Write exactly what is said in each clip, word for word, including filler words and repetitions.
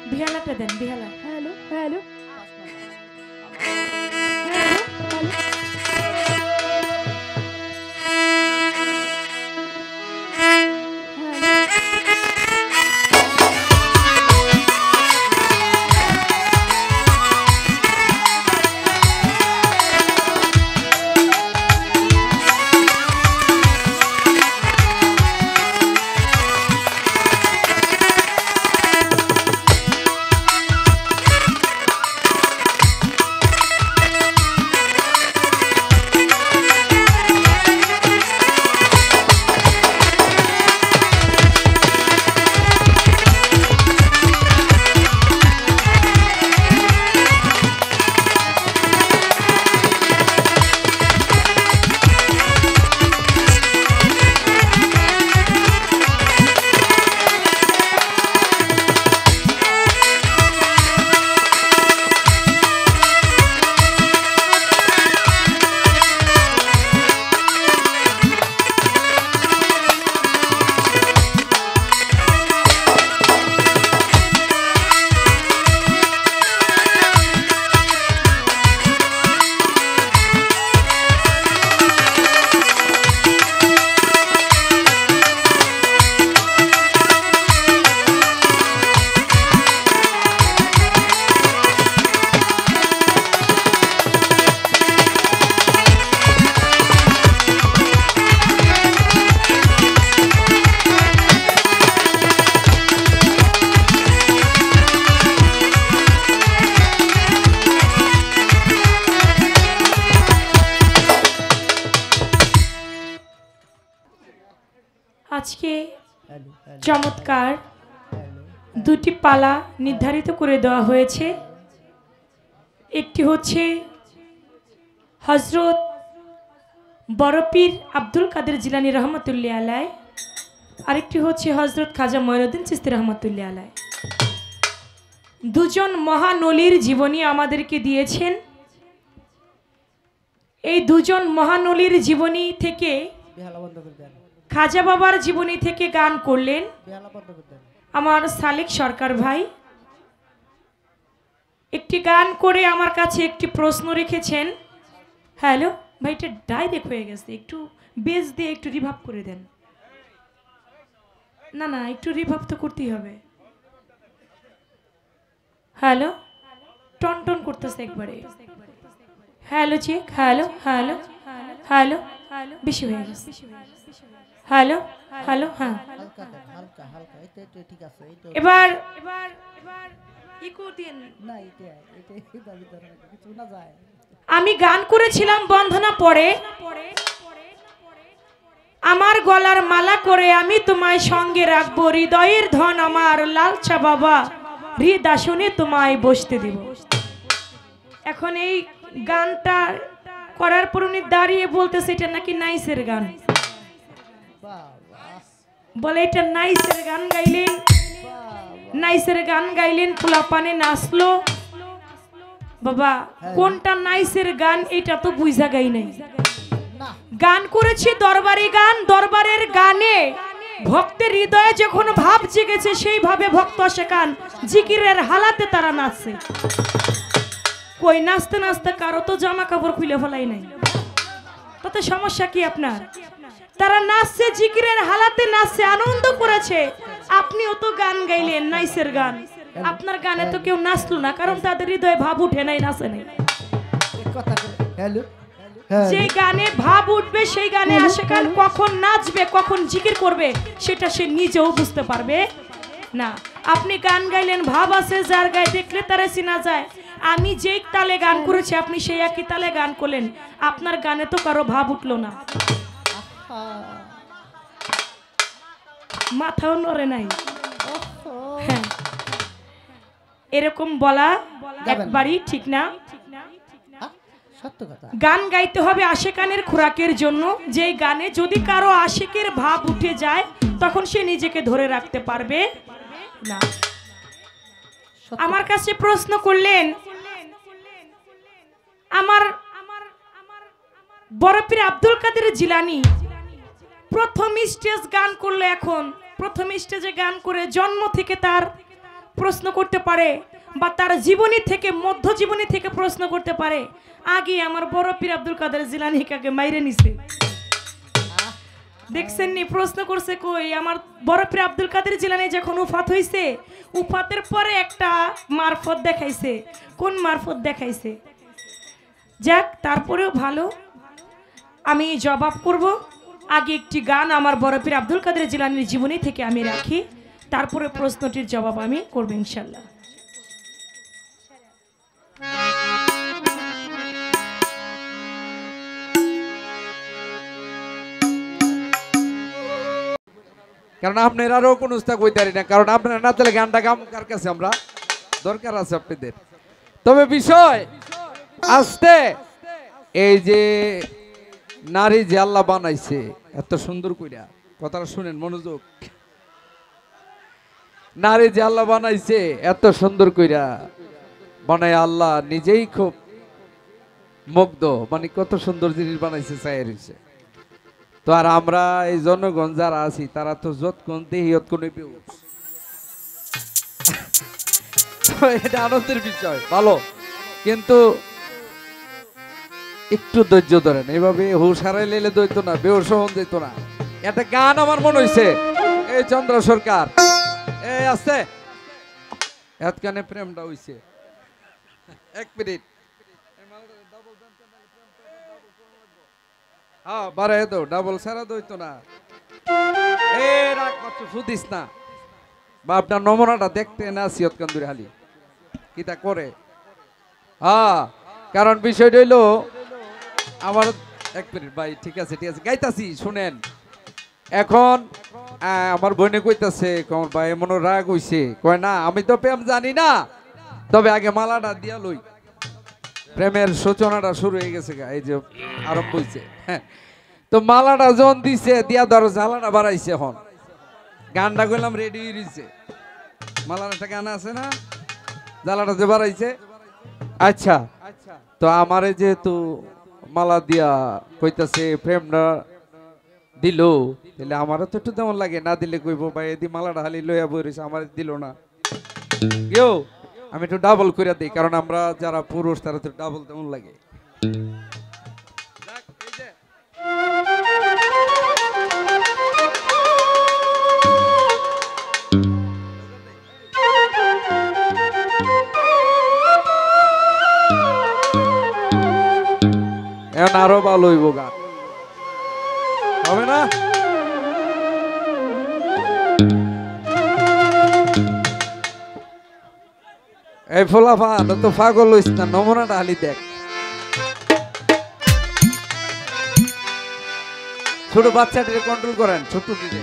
বিহালাটা দেন Behala. Hello hello আজকে চমৎকার দুটি পালা নির্ধারিত করে দেওয়া হয়েছে। একটি হচ্ছে হজরত বড়পীর আব্দুল কাদের জিলানী রহমতুল্লাহ আলাই, আরেকটি হচ্ছে হজরত খাজা মঈনুদ্দিন চিশতি রহমতুল্লাহ আলাই। দুজন মহানলির জীবনী আমাদেরকে দিয়েছেন। এই দুজন মহানলির জীবনী থেকে খাজা বাবার জীবনী থেকে গান করলেন আমার সালেক সরকার ভাই। একটি গান করে আমার কাছে একটি প্রশ্ন রেখেছেন। হ্যালো ভাই, এটা ডাইরেক্ট হয়ে গেছে, একটু বেস দিয়ে একটু রিভাব করে দেন। না না, একটু রিভাব তো করতেই হবে। হ্যালো, টন টন করতেছে একবারে। Hello check, hello hello hello, বেশি হয়ে গেছে। হ্যালো হ্যালো, হ্যাঁ এবার এবার এবার ইকো দেন না। আমি গান করেছিলাম বন্ধনা পড়ে, আমার গলার মালা করে আমি তোমায় সঙ্গে রাখবো, হৃদয়ের ধন আমার লালচা বাবা, হৃদাসনে তোমায় বসতে দিব। এখন এই গানটা করার পর উনি দাঁড়িয়ে বলতেছে এটা নাকি নাইসের গান। বলে এটা নাইসের গান গাইলেন, নাইসের গান গাইলেন, পোলাপানে নাচলো। বাবা কোনটা নাইসের গান এটা তো বুঝা গাই নাই। গান করেছি দরবারি গান, দরবারের গানে ভক্তের হৃদয়ে যখন ভাব জেগেছে সেইভাবে ভক্ত শেখান জিকিরের হালাতে তারা নাচছে। কই নাচতে নাচতে কারো তো জামা কাপড় খুলে ফেলাই নাই, তাতে সমস্যা কি আপনার? তারা নাচছে, জিকিরের হালাতে নাচছে, আনন্দ করেছে। আপনিও তো গান গাইলেন নাইসের গান, আপনার গানে তো কেউ নাচলো না, কারণ তাদের হৃদয়ে ভাব উঠে নাই, নাচে নাই। যে গানে ভাব উঠবে সেই গানে আশেকান কখন নাচবে কখন জিকির করবে সেটা সে নিজেও বুঝতে পারবে না। আপনি গান গাইলেন, ভাব আছে যার গায়ে, দেখলে তারা চিনা যায়। আমি যেই তালে গান করেছি আপনি সেই একই তালে গান করলেন, আপনার গানে তো কারো ভাব উঠলো না, মাথাও নড়ে নাই। হ্যাঁ, এরকম বলা একবারই ঠিক না। গান গাইতে হবে আশেকানের খোরাকের জন্য, যেই গানে যদি কারো আশেকের ভাব উঠে যায় তখন সে নিজেকে ধরে রাখতে পারবে না। আমার কাছে প্রশ্ন করলেন, আমার বড়পীর আব্দুল কাদের জিলানী প্রথম স্টেজ গান করলো, এখন প্রথম স্টেজে গান করে জন্ম থেকে তার প্রশ্ন করতে পারে বা তার জীবনী থেকে মধ্য জীবনী থেকে প্রশ্ন করতে পারে, আগে আমার বড় পীর আব্দুল কাদের জিলানী কাকে মাইরে নিছে। দেখছেন নি প্রশ্ন করছে কই আমার বড় পীর আব্দুল কাদের জিলানী যখন উফাত হইছে, উফাতের পরে একটা মারফত দেখাইছে। কোন মারফত দেখাইছে? যাক, তারপরেও ভালো, আমি জবাব করব। আগে একটি গান আমার বড় পীর আব্দুল কাদের জিলানীর জীবনী থেকে আমি রাখি, তারপরে প্রশ্নটির জবাব আমি করব ইনশাল্লাহ। কারণ আপনারাও কোন উস্তাদ কইতে পারি না, কারণ আপনারা না তাহলে গানটা গাম কার কাছে আমরা দরকার আছে আপনাদের। তবে বিষয় আসতে এই যে নারী যে আল্লাহ বানাইছে এত সুন্দর কইরা, কথাটা শুনেন মনোযোগ। নারী যে আল্লাহ বানাইছে এত সুন্দর কইরা বানায়, আল্লাহ নিজেই খুব মুগ্ধ, মানে কত সুন্দর জিনিস বানাইছে চাই রয়েছে। তো আর আমরা এই জনগণ যারা আছি তারা তো যতক্ষণ দেহি ততক্ষণ বেউস। এটা আনন্দের বিষয়, ভালো, কিন্তু একটু ধৈর্য ধরেন। এইভাবে হুশ হারাই লেলে দইতো না, বেউস হন যেত না। একটা গান আমার মনে হয়েছে, এই চন্দ্র সরকার এই আছে এতখানে প্রেমটা হইছে। এক মিনিট, হ্যাঁ বারে দো ডাবল সারা দইতো না, এ রাখ মাত্র ফুদিস না। বাপটা নমুনাটা দেখতে না সিয়ত কান্দুরি হালি কিতা করে। হ্যাঁ, কারণ বিষয়টা হইলো আমার, এক মিনিট ভাই, ঠিক আছে ঠিক আছে গাইতাছি শুনেন। এখন আমার বোনে কইতাছে, আমার ভাই মনে রাগ হইছে, কয় না আমি তো প্রেম জানি না, তবে আগে মালাটা দিয়া লই। প্রেমের সূচনাটা শুরু হয়ে গেছে, এই যে আরম্ভ হইছে। হ্যাঁ, তো মালাটা যখন দিছে দিয়া ধরো জ্বালাটা বাড়াইছে, এখন গানটা কইলাম রেডি হয়ে রয়েছে। মালার একটা গান আছে না, জ্বালাটা যে বাড়াইছে। আচ্ছা, তো আমারে যেহেতু মালা দিয়া কইতাছে প্রেমটা দিল, তাহলে আমারও তো একটু তেমন লাগে, না দিলে কইব ভাই এদি মালাটা হালি লইয়া বই রয়েছে, আমার দিল না। কেউ আমি একটু ডাবল করে দিই, কারণ আমরা যারা পুরুষ তারা তো ডাবল তেমন লাগে। এখন আরো ভালো হইব গান, হবে না? এই ফোলাফা তো পাগল হইস না, নমুনাটা হালি দেখ। ছোট বাচ্চাটিকে কন্ট্রোল করেন, ছোট্ট দিকে।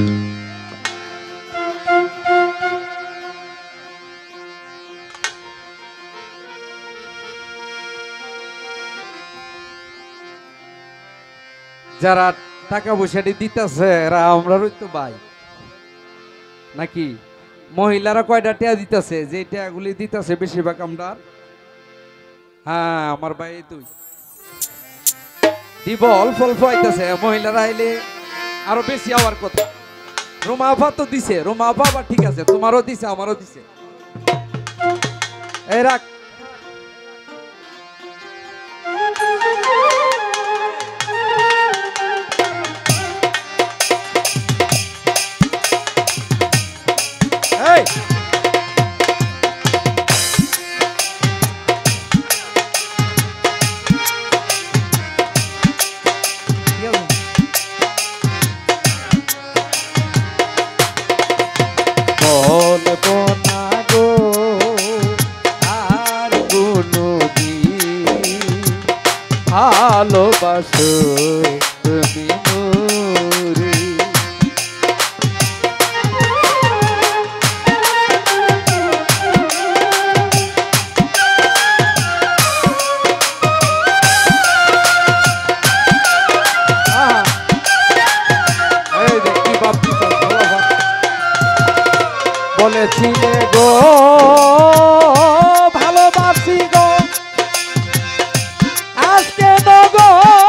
যারা টাকা পয়সাটি দিতেছে এরা আমরারই তো ভাই নাকি? মহিলারা কয়টা টিয়া দিতেছে, যে টিয়াগুলি দিতেছে বেশিরভাগ আমরা। হ্যাঁ, আমার ভাই তুই দিব অল্প অল্প আইতেছে, মহিলারা আইলে আরো বেশি হওয়ার কথা। রুমা আপা তো দিছে, রুমা আপা আবার ঠিক আছে, তোমারও দিছে আমারও দিছে। এই রাখ, এই বলবো না গো আর কোনদিন ভালোবাসো তুমি মোরে। বলেছিলে গো ভালোবাসি গো, আজকে তো গো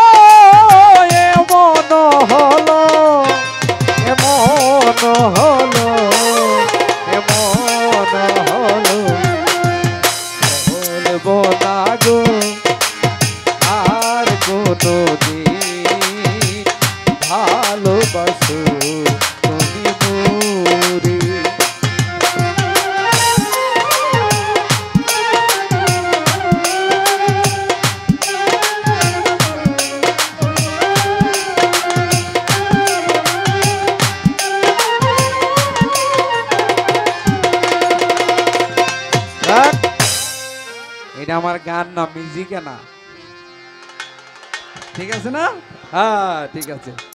এমন হলো, এমন হলো, এমন আমার গান না মিউজিকে না ঠিক আছে না হ্যাঁ ঠিক আছে